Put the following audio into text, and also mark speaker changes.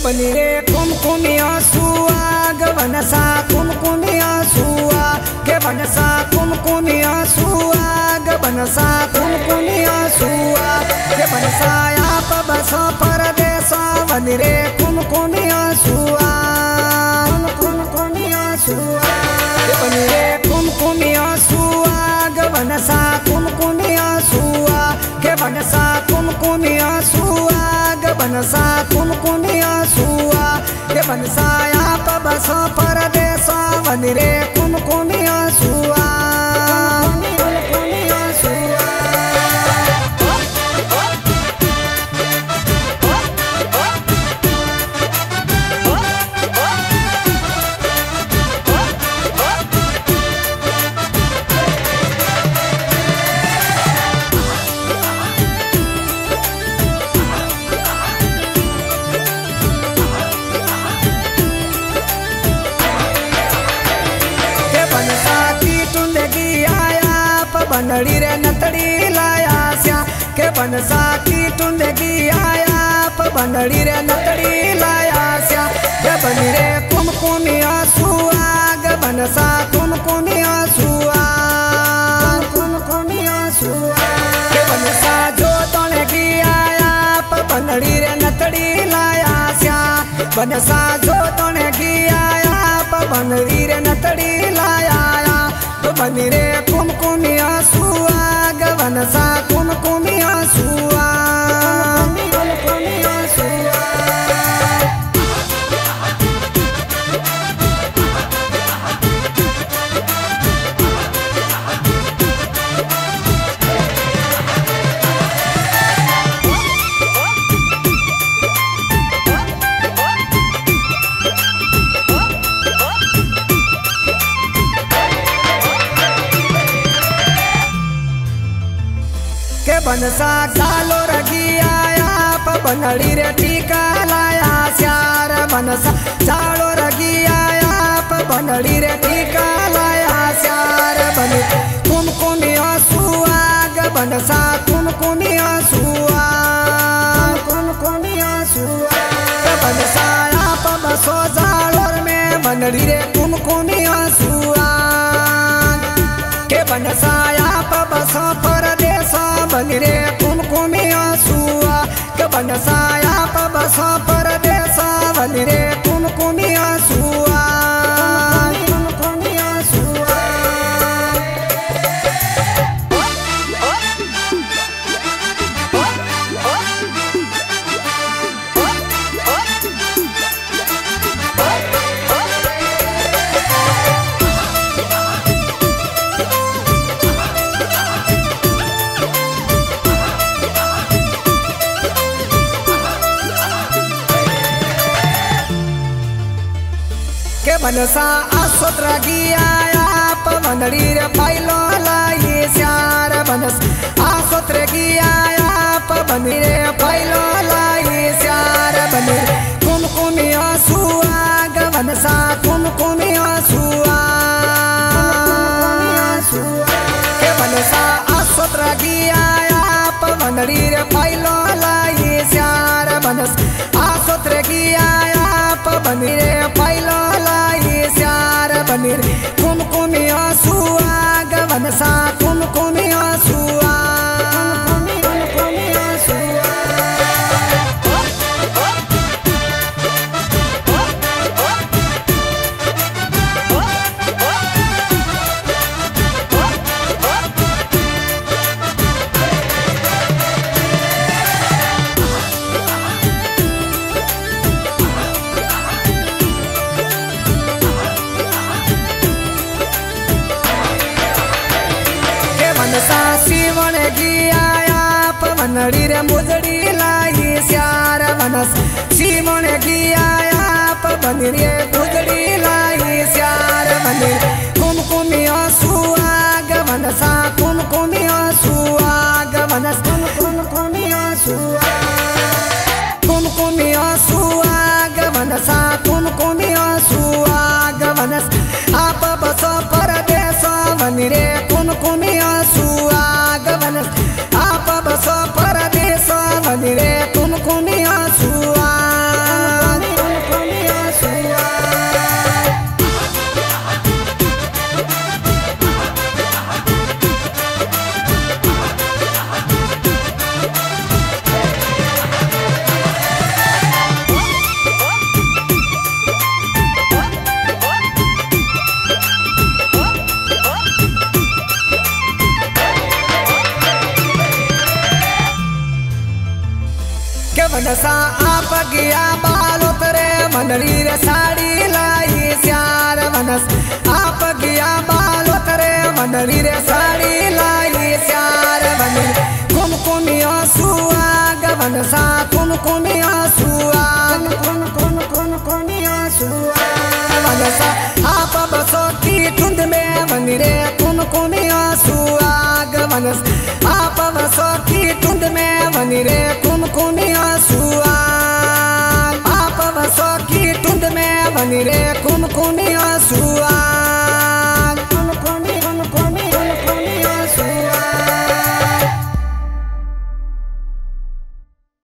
Speaker 1: बनी रे कुमकुमिया सुआ गवनसा कुमकुमिया सुआ के बनसा कुमकुमिया सुआ गवनसा कुमकुमिया सुआ के बनसा आप बसो परदेसा बनी रे कुमकुमिया सुआ कुमकुमिया सुआ के बनी रे कुमकुमिया सुआ गवनसा कुमकुमिया सुआ के बनसा कुमकुमिया सुआ बनसा कुमकुमिया सुआ के बनसा आप बसो परदेसा बनी रे कुमकुमिया सुआ कुमकुमिया सुआ बनड़ी रे नतड़ी लाया स्या के बनसा की टुंडगी आया बनड़ी रे नतड़ी लाया स्या के बनी रे कुमकुमिया सुआ ग बनसा कुमकुमिया सुआ कुमकुमिया सुआ के बनसा जो तोड़गी आया बनड़ी रे नतड़ी लाया स्या बनसा जो तोड़गी आया बनड़ी रे नतड़ी लाया बनी रे कुमकुमिया सुआ गवनसा कुमकुमिया सुआ कुमकुमिया सुआ बनसा गालो रगी आया बनड़ी रे टीका लाया स्यार बनसा चालो रगी आया बनड़ी रे टीका लाया स्यार बनी कुमकुमिया सुआ ग बनसा कुमकुमिया सुआ कुमकुमिया सुआ बनसा आप बसो जालोर में बनड़ी रे कुमकुमिया सुआ के बनसा आप बसो परदेसा बनी रे कुमकुमिया सुआ के बनसा आप बसो परदेसा बनी रे कुमकुमिया सुआ कुमकुमिया सुआ के बनसा आसोत्रगी आया बनड़ी रे पाइलो लाई स्यार बनस आसोत्रगी आया बनी रे पाइलो लाई स्यार बनी कुमकुमिया सुआ ग बनसा कुमकुमिया सुआ के बनसा आसोत्रगी आया बनड़ी रे पाइलो लाई स्यार बनस आसोत्रगी आया बनी रे पाइलो लाई स्यार बनी रे कुमकुमिया सुआ ग बनसा कुमकुमिया सुआ कुमकुमिया सुआ सीवण गी आया बनड़ी रे मुजड़ी लाई स्यार बनस सीवण गी आया बनी रे मुजड़ी लाई स्यार बनी कुमकुमिया सुआ ग बनसा कुमकुमिया सुआ ग बनस कुमकुमिया सुआ कुमकुमिया सुआ ग बनसा कुमकुमिया सुआ ग बनस आप बसो परदेसा बनी रे कुमकुमिया सुआ ग बनस आप बसो परदेसा बनी रे कुमकुमिया सुआ बनसा आप गया बालोत रे मनरी रे साड़ी लाई श्यार बनस आप गया बालोत रे मनरी रे साड़ी लाई श्यार बन कुमकुमिया सुआग बनसा कुमकुमिया सुआग कुमकुमिया सुआग बनसा आप बसो की धुंध में बनी रे कुमकुमिया सुआग बनस आप बसो की धुंध में बनी रे कुमकुमिया सुआग आप बसो की धुंध में बनी रे